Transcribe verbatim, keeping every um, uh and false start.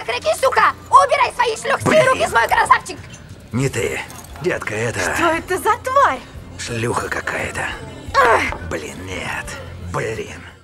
Крики, сука! Убирай свои шлюхские руки с мой красавчик! Не ты, детка, это... Что это за тварь? Шлюха какая-то. Блин, нет. Блин.